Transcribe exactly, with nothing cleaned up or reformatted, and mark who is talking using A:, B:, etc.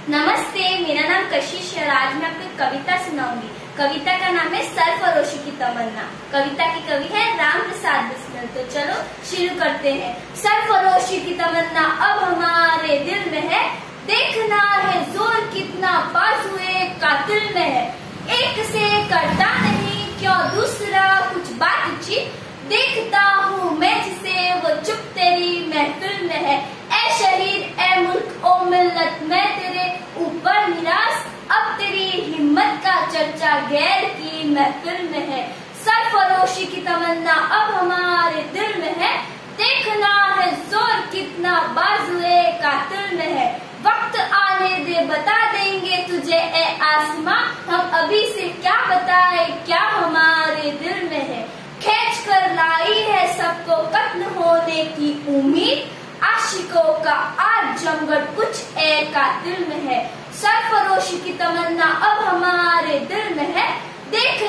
A: नमस्ते, मेरा नाम कशिश है। आज मैं आपको कविता सुनाऊंगी। कविता का नाम है सरफरोशी की तमन्ना। कविता के कवि है राम प्रसाद बिस्मिल। तो चलो शुरू करते हैं। सरफरोशी की तमन्ना अब हमारे दिल में है, देखना है जोर कितना बाजुए कातिल में है। एक से करता नहीं क्यों दूसरा कुछ बातचीत, देखता हूँ मैं जिसे वो चुप तेरी महफिल में है। ए शहीद ए मुल्क ओ मिल्लत, मैं तेरे ऊपर निराश, अब तेरी हिम्मत का चर्चा गैर की महफिल में है। सरफरोशी की तमन्ना अब हमारे दिल में है, देखना है जोर कितना बाजुए कातिल में है। वक्त आने दे बता देंगे तुझे ए आसमां, हम अभी से क्या बताए क्या हमारे दिल में है। खींच कर लाई है सबको कत्ल होने की उम्मीद, आशिकों का आज जमगढ़ कुछ ए कातिल में है। सरफरोशी की तमन्ना अब हमारे दिल में है, देख